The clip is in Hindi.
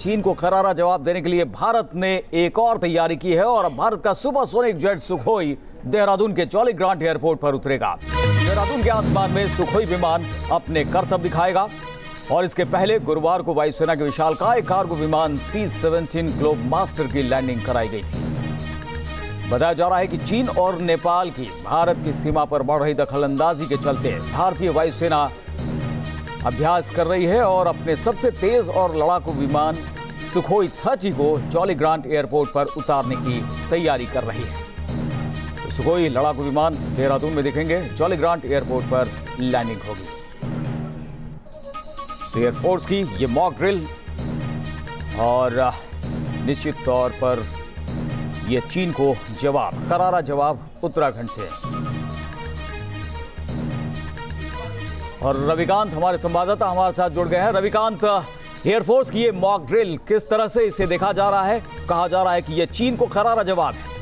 चीन को करारा जवाब देने के लिए भारत ने एक और तैयारी की है और अब भारत का सुपरसोनिक जेट सुखोई देहरादून के जॉली ग्रांट एयरपोर्ट पर उतरेगा। देहरादून के आसमान में सुखोई विमान अपने करतब दिखाएगा और इसके पहले गुरुवार को वायुसेना के विशालकाय कार्गो विमान C-17 ग्लोब मास्टर की लैंडिंग कराई गई थी। बताया जा रहा है कि चीन और नेपाल की भारत की सीमा पर बढ़ रही दखलंदाजी के चलते भारतीय वायुसेना अभ्यास कर रही है और अपने सबसे तेज और लड़ाकू विमान सुखोई 30 को जॉली ग्रांट एयरपोर्ट पर उतारने की तैयारी कर रही है। तो सुखोई लड़ाकू विमान देहरादून में दिखेंगे, जॉली ग्रांट एयरपोर्ट पर लैंडिंग होगी। तो एयरफोर्स की ये मॉक ड्रिल और निश्चित तौर पर ये चीन को जवाब, करारा जवाब उत्तराखंड से। और रविकांत हमारे संवाददाता हमारे साथ जुड़ गए हैं। रविकांत, एयरफोर्स की ये मॉक ड्रिल किस तरह से इसे देखा जा रहा है? कहा जा रहा है कि ये चीन को करारा जवाब है।